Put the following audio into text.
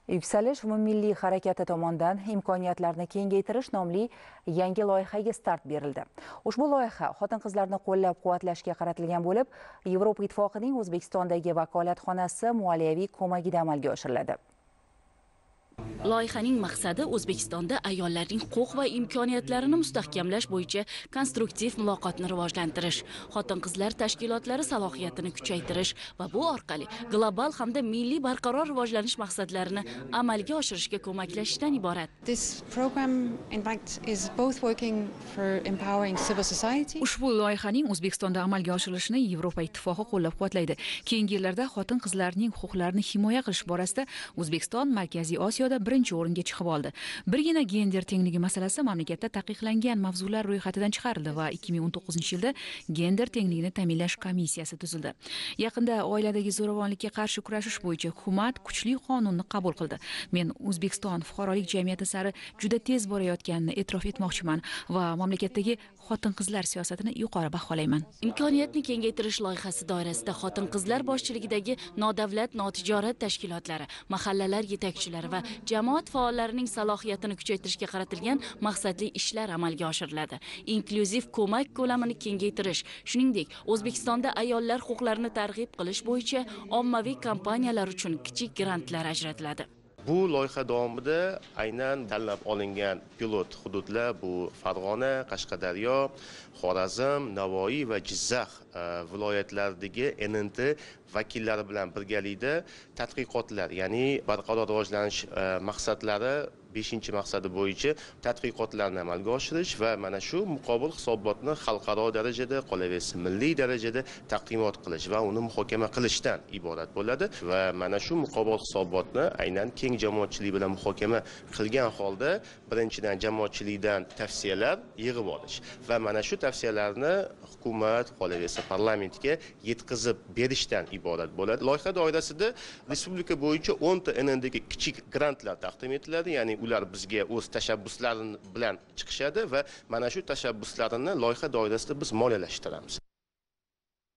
Yuksalish umummilliy harakati tomonidan imkoniyatlarni kengaytirish nomli yangi loyihaga start berildi. Ushbu loyiha xotin-qizlarni qo'llab-quvvatlashga qaratilgan bo'lib, Yevropa Ittifoqining O'zbekistondagi vakolatxonasi moliyaviy ko'magida amalga oshiriladi. Loyihaning maqsadi O'zbekistonda ayollarning huquq va imkoniyatlarini mustahkamlash bo'yicha konstruktiv muloqotni rivojlantirish, xotin-qizlar tashkilotlari salohiyatini kuchaytirish va bu orqali global hamda milliy barqaror rivojlanish maqsadlarini amalga oshirishga ko'maklashishdan iborat. Ushbu loyihaning O'zbekistonda amalga oshirilishini Yevropa Ittifoqi qo'llab-quvvatlaydi. Keyingi yillarda xotin-qizlarning huquqlarini himoya qilish borasida O'zbekiston Markaziy Osiyoda birinchi o'ringa chiqib oldi. Birgina gender tengligi masalasi mamlakatda taqiqlangan mavzular ro'yxatidan chiqarildi va 2019-yilda gender tengligini ta'minlash komissiyasi tuzildi. Yaqinda oiladagi zo'ravonlikka qarshi kurashish bo'yicha hukumat kuchli qonunni qabul qildi. Men O'zbekiston fuqarolik jamiyati sari juda tez borayotganini e'tirof etmoqchiman va mamlakatdagi xotin-qizlar siyosatini yuqori baholayman. Imkoniyatni kengaytirish loyihasi doirasida xotin-qizlar boshchiligidagi nodavlat notijorat tashkilotlari, mahallalar yetakchilari va jamoat faollarining salohiyatini kuchaytirishga qaratilgan maqsadli ishlar amalga oshiriladi. Inklyuziv ko'mak ko'lamini kengaytirish, shuningdek, O'zbekistonda ayollar huquqlarini targ'ib qilish bo'yicha ommaviy kompaniyalar uchun kichik grantlar ajratiladi. Bu loyiha davomida aynan tanlab olingan pilot hududlar bu Farg'ona, Qashqadaryo, Xorazm, Navoiy va Jizzax viloyatlaridagi NNT vakillari bilan birgalikda tadqiqotlar, ya'ni barqaror rivojlanish maqsadlari 5-maqsadi bo'yicha tadqiqotlarni amalga oshirish va mana shu muqobil hisobotni xalqaro darajada, qolaversa milliy darajada taqdimot qilish va uni muhokama qilishdan iborat bo'ladi va mana shu muqobil hisobotni aynan keng jamoatchilik bilan muhokama qilgan holda birinchidan jamoatchilikdan tavsiyalar yig'ib olish va mana shu tavsiyalarni hukumat, qolaversa parlamentga yetkazib berishdan iborat bo'ladi. Loyiha doirasida respublika bo'yicha 10 ta NNDga kichik grantlar taqdim etiladi, ya'ni ular bizga o'z tashabbuslari bilan chiqishadi va mana shu tashabbuslarini loyiha doirasida biz moliyalashtiramiz.